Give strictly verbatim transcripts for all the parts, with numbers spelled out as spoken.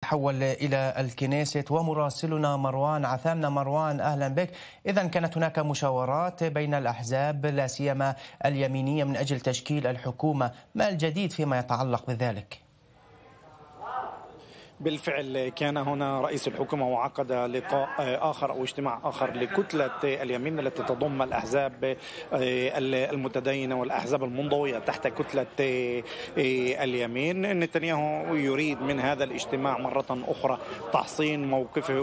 نتحول إلى الكنيست ومراسلنا مروان عثامنة. مروان أهلا بك. إذن كانت هناك مشاورات بين الأحزاب لا سيما اليمينية من أجل تشكيل الحكومة، ما الجديد فيما يتعلق بذلك؟ بالفعل كان هنا رئيس الحكومة وعقد لقاء آخر أو اجتماع آخر لكتلة اليمين التي تضم الأحزاب المتدينة والأحزاب المنضوية تحت كتلة اليمين. نتنياهو يريد من هذا الاجتماع مرة أخرى تحصين موقفه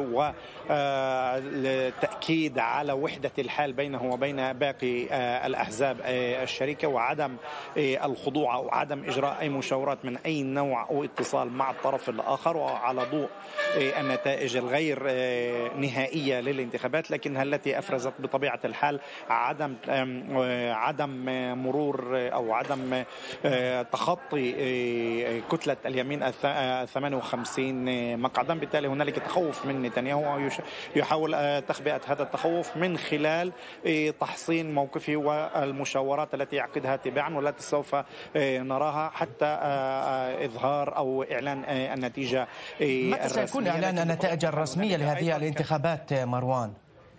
والتأكيد على وحدة الحال بينه وبين باقي الأحزاب الشريكة، وعدم الخضوع أو عدم إجراء أي مشاورات من أي نوع أو اتصال مع الطرف الآخر، على ضوء النتائج الغير نهائية للانتخابات، لكنها التي أفرزت بطبيعة الحال عدم عدم مرور أو عدم تخطي كتلة اليمين ثمانية وخمسين مقعدا. بالتالي هنالك تخوف من نتنياهو يحاول تخبئة هذا التخوف من خلال تحصين موقفه والمشاورات التي يعقدها تباعا والتي سوف نراها حتى إظهار أو إعلان النتيجة. متى سيكون إعلان النتائج الرسمية لهذه الانتخابات مروان؟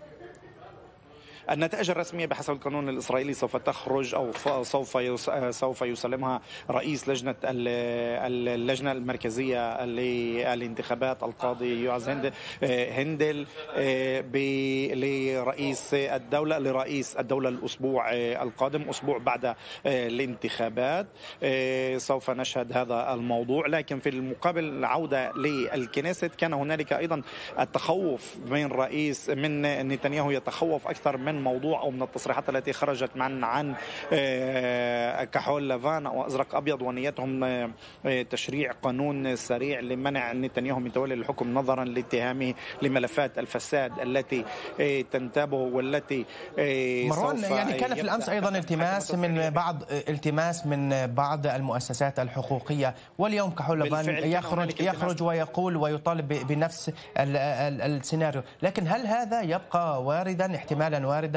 النتائج الرسمية بحسب القانون الإسرائيلي سوف تخرج أو سوف سوف يسلمها رئيس لجنة اللجنة المركزية للانتخابات القاضي يوعز هندل لرئيس الدولة لرئيس الدولة الأسبوع القادم، أسبوع بعد الانتخابات سوف نشهد هذا الموضوع. لكن في المقابل العودة للكنيست كان هنالك أيضا التخوف من رئيس من نتنياهو، يتخوف أكثر من موضوع أو من التصريحات التي خرجت عن عن كحول لافان أو أزرق أبيض ونيتهم تشريع قانون سريع لمنع نتنياهو من تولي الحكم نظرا لاتهامه لملفات الفساد التي تنتابه والتي مروان يعني كان في الأمس أيضا التماس من بعض التماس من بعض المؤسسات الحقوقية، واليوم كحول لافان يخرج يخرج ويقول ويطالب بنفس السيناريو. لكن هل هذا يبقى واردا احتمالا واردا؟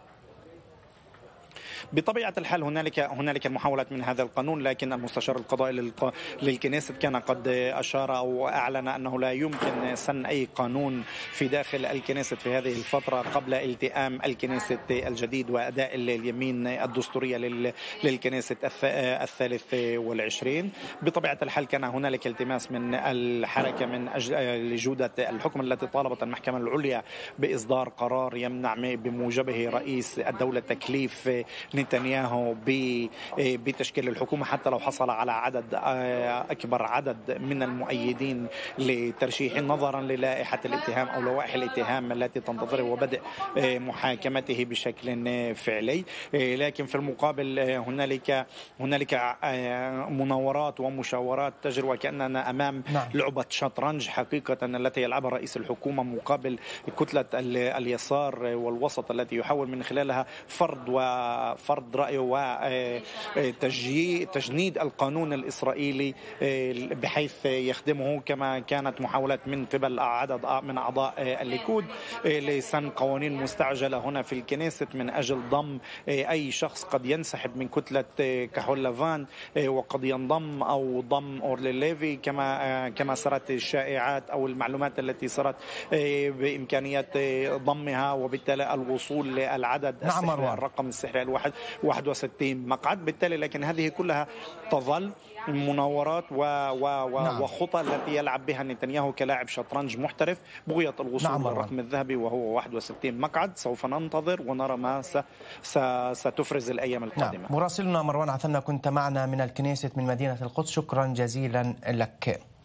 بطبيعة الحال هنالك هنالك محاولات من هذا القانون، لكن المستشار القضائي للكنيست كان قد أشار أو أعلن أنه لا يمكن سن أي قانون في داخل الكنيست في هذه الفترة قبل التئام الكنيست الجديد وأداء اليمين الدستورية للكنيست الثالث والعشرين. بطبيعة الحال كان هنالك التماس من الحركة من أجل لجودة الحكم التي طالبت المحكمة العليا بإصدار قرار يمنع بموجبه رئيس الدولة تكليف نتنياهو بتشكيل الحكومة حتى لو حصل على عدد أكبر عدد من المؤيدين لترشيحه نظرا للائحة الاتهام أو لوائح الاتهام التي تنتظره وبدء محاكمته بشكل فعلي. لكن في المقابل هنالك هنالك مناورات ومشاورات تجري وكأننا أمام نعم. لعبة شطرنج حقيقة التي يلعبها رئيس الحكومة مقابل كتلة اليسار والوسط التي يحاول من خلالها فرض و فرض رأيه وتجنيد القانون الإسرائيلي بحيث يخدمه، كما كانت محاولات من قبل عدد من أعضاء الليكود لسن قوانين مستعجلة هنا في الكنيست من أجل ضم أي شخص قد ينسحب من كتلة كحول لافان وقد ينضم أو ضم أورلي ليفي، كما كما سرت الشائعات أو المعلومات التي سرت بإمكانية ضمها وبالتالي الوصول للعدد نعم السحري الرقم السحري الواحد واحد وستين مقعد. بالتالي لكن هذه كلها تظل مناورات و... و... و... نعم. وخطى التي يلعب بها نتنياهو كلاعب شطرنج محترف بغية الوصول نعم للرقم الذهبي وهو واحد وستين مقعد. سوف ننتظر ونرى ما س... س... ستفرز الأيام القادمة. نعم. مراسلنا مروان عثامنة كنت معنا من الكنيست من مدينة القدس، شكرا جزيلا لك.